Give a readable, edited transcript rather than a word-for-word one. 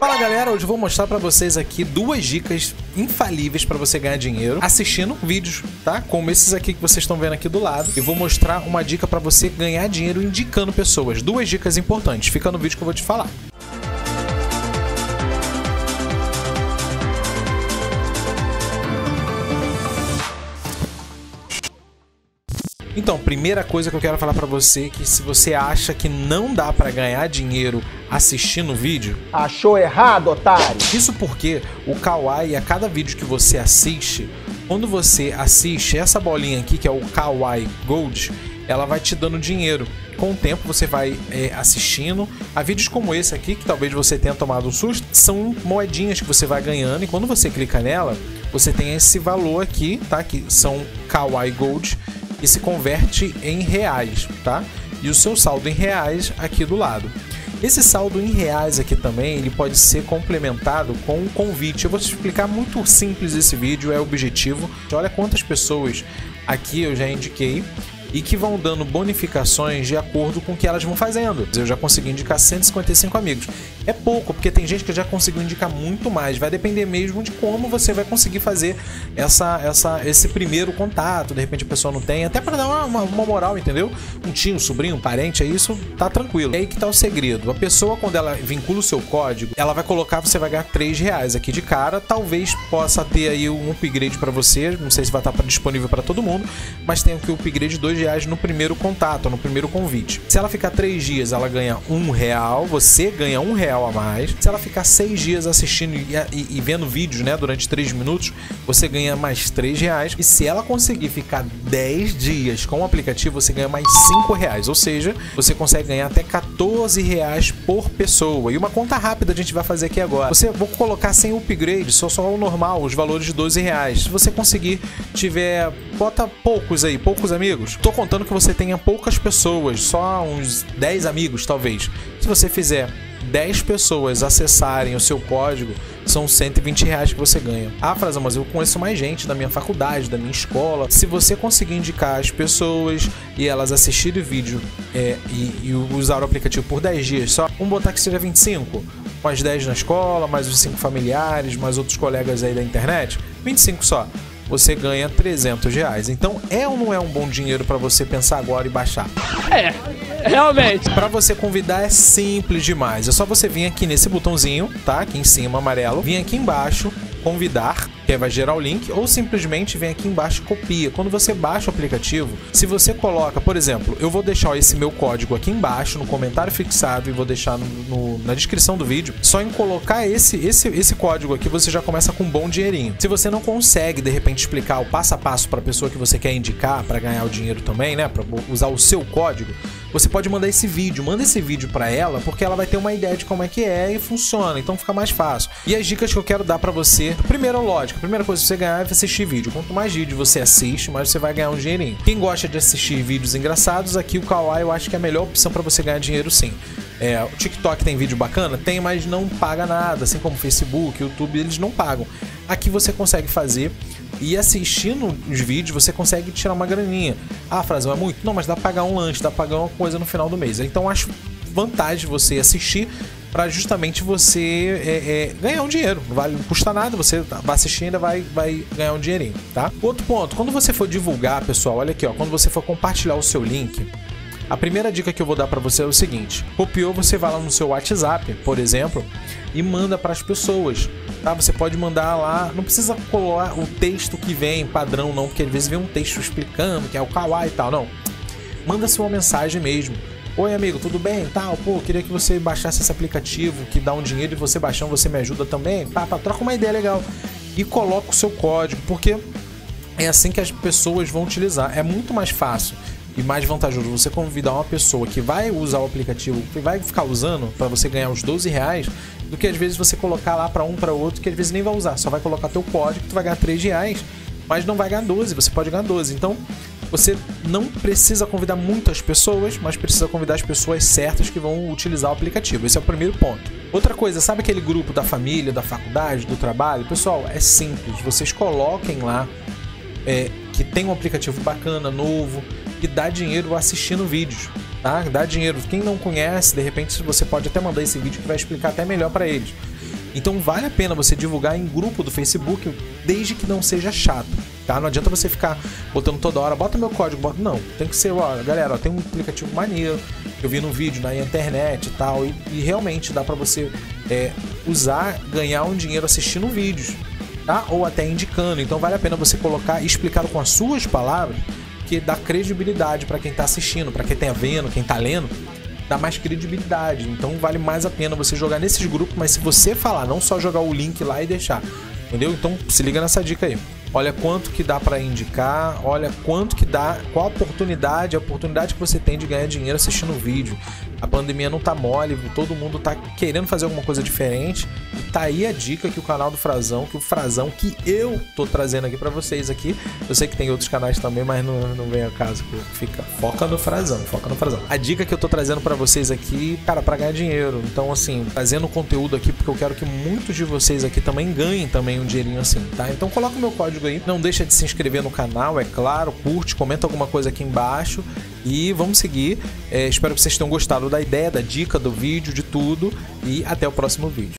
Fala galera, hoje eu vou mostrar pra vocês aqui duas dicas infalíveis pra você ganhar dinheiro assistindo vídeos, tá? Como esses aqui que vocês estão vendo aqui do lado. Eu vou mostrar uma dica pra você ganhar dinheiro indicando pessoas. Duas dicas importantes, fica no vídeo que eu vou te falar. Então, primeira coisa que eu quero falar pra você é que se você acha que não dá pra ganhar dinheiro assistindo vídeo... Achou errado, otário! Isso porque o Kawaii, a cada vídeo que você assiste, quando você assiste essa bolinha aqui, que é o Kawaii Gold, ela vai te dando dinheiro. Com o tempo você vai assistindo a vídeos como esse aqui, que talvez você tenha tomado um susto, são moedinhas que você vai ganhando e quando você clica nela, você tem esse valor aqui, tá? Que são Kawaii Gold, e se converte em reais, tá? E o seu saldo em reais aqui do lado. Esse saldo em reais aqui também, ele pode ser complementado com um convite. Eu vou te explicar muito simples esse vídeo, é o objetivo. Olha quantas pessoas aqui eu já indiquei e que vão dando bonificações de acordo com o que elas vão fazendo. Eu já consegui indicar 155 amigos. É pouco, porque tem gente que já conseguiu indicar muito mais. Vai depender mesmo de como você vai conseguir fazer esse primeiro contato. De repente a pessoa não tem, até para dar uma moral, entendeu? Um tio, um sobrinho, um parente, é isso, tá tranquilo. É aí que tá o segredo. A pessoa, quando ela vincula o seu código, ela vai colocar, você vai ganhar R$3 aqui de cara. Talvez possa ter aí um upgrade para você. Não sei se vai estar disponível para todo mundo, mas tem aqui o upgrade de R$2 no primeiro contato, no primeiro convite. Se ela ficar 3 dias, ela ganha R$1, você ganha R$1 a mais. Se ela ficar 6 dias assistindo e vendo vídeos, né, durante 3 minutos, você ganha mais R$3. E se ela conseguir ficar 10 dias com o aplicativo, você ganha mais R$5. Ou seja, você consegue ganhar até R$14 por pessoa. E uma conta rápida a gente vai fazer aqui agora. Vou colocar sem upgrade, só o normal, os valores de R$12. Se você conseguir, bota poucos aí, poucos amigos. Tô contando que você tenha poucas pessoas, só uns 10 amigos talvez. Se você fizer 10 pessoas acessarem o seu código, são R$120 que você ganha. Ah, Frazão, mas eu conheço mais gente da minha faculdade, da minha escola. Se você conseguir indicar as pessoas e elas assistirem o vídeo e usar o aplicativo por 10 dias só, vamos botar que seja 25, com as 10 na escola, mais os 5 familiares, mais outros colegas aí da internet, 25 só. Você ganha R$300. Então é ou não é um bom dinheiro para você pensar agora e baixar? É, realmente. Para você convidar é simples demais. É só você vir aqui nesse botãozinho, tá? Aqui em cima, amarelo. Vir aqui embaixo, convidar, que vai gerar o link, ou simplesmente vem aqui embaixo e copia. Quando você baixa o aplicativo, se você coloca, por exemplo, eu vou deixar esse meu código aqui embaixo, no comentário fixado, e vou deixar na descrição do vídeo. Só em colocar esse código aqui, você já começa com um bom dinheirinho. Se você não consegue, de repente, explicar o passo a passo para a pessoa que você quer indicar, para ganhar o dinheiro também, né, para usar o seu código, você pode mandar esse vídeo. Manda esse vídeo para ela, porque ela vai ter uma ideia de como é que é e funciona, então fica mais fácil. E as dicas que eu quero dar para você, primeiro, lógico, a primeira coisa que você ganhar é assistir vídeo. Quanto mais vídeo você assiste, mais você vai ganhar um dinheirinho. Quem gosta de assistir vídeos engraçados, aqui o Kawaii eu acho que é a melhor opção para você ganhar dinheiro, sim. O TikTok tem vídeo bacana? Tem, mas não paga nada, assim como o Facebook, o YouTube, eles não pagam. Aqui você consegue fazer e assistindo os vídeos você consegue tirar uma graninha. Ah, Frazão, é muito? Não, mas dá pra pagar um lanche, dá pra pagar uma coisa no final do mês. Então acho vantagem você assistir para justamente você ganhar um dinheiro. Não custa nada, você vai assistir e ainda vai ganhar um dinheirinho, tá? Outro ponto, quando você for divulgar, pessoal, olha aqui, ó, quando você for compartilhar o seu link, a primeira dica que eu vou dar para você é o seguinte: copiou, você vai lá no seu WhatsApp, por exemplo, e manda para as pessoas, tá? Você pode mandar lá, não precisa colar o texto que vem padrão não, porque às vezes vem um texto explicando que é o Kawaii e tal, não. Manda-se uma mensagem mesmo. Oi amigo, tudo bem? Tal, pô, queria que você baixasse esse aplicativo que dá um dinheiro e você baixando, você me ajuda também? Troca uma ideia legal. E coloca o seu código, porque é assim que as pessoas vão utilizar. É muito mais fácil e mais vantajoso você convidar uma pessoa que vai usar o aplicativo, que vai ficar usando para você ganhar os R$12, do que às vezes você colocar lá para um para outro que às vezes nem vai usar. Só vai colocar teu código, tu vai ganhar R$3, mas não vai ganhar 12, você pode ganhar 12. Então você não precisa convidar muitas pessoas, mas precisa convidar as pessoas certas que vão utilizar o aplicativo. Esse é o primeiro ponto. Outra coisa, sabe aquele grupo da família, da faculdade, do trabalho? Pessoal, é simples. Vocês coloquem lá que tem um aplicativo bacana, novo, que dá dinheiro assistindo vídeos, tá? Dá dinheiro. Quem não conhece, de repente você pode até mandar esse vídeo que vai explicar até melhor para eles. Então vale a pena você divulgar em grupo do Facebook, desde que não seja chato, tá? Não adianta você ficar botando toda hora, bota meu código, bota... Não, tem que ser, ó, galera, ó, tem um aplicativo maneiro, eu vi no vídeo, na internet e tal, e realmente dá pra você usar, ganhar um dinheiro assistindo vídeos, tá? Ou até indicando. Então vale a pena você colocar e explicar com as suas palavras, que dá credibilidade pra quem tá assistindo, pra quem tá vendo, quem tá lendo, dá mais credibilidade. Então vale mais a pena você jogar nesses grupos, mas se você falar, não só jogar o link lá e deixar, entendeu? Então se liga nessa dica aí. Olha quanto que dá para indicar, olha quanto que dá, qual a oportunidade que você tem de ganhar dinheiro assistindo o vídeo. A pandemia não tá mole, todo mundo tá querendo fazer alguma coisa diferente. E tá aí a dica que o canal do Frazão, que eu tô trazendo aqui para vocês aqui. Eu sei que tem outros canais também, mas não vem ao caso, foca no Frazão, foca no Frazão. A dica que eu tô trazendo para vocês aqui, cara, para ganhar dinheiro. Então assim, trazendo conteúdo aqui porque eu quero que muitos de vocês aqui também ganhem também um dinheirinho assim, tá? Então coloca o meu código aí, não deixa de se inscrever no canal, é claro, curte, comenta alguma coisa aqui embaixo e vamos seguir. Espero que vocês tenham gostado da ideia, da dica, do vídeo, de tudo, e até o próximo vídeo.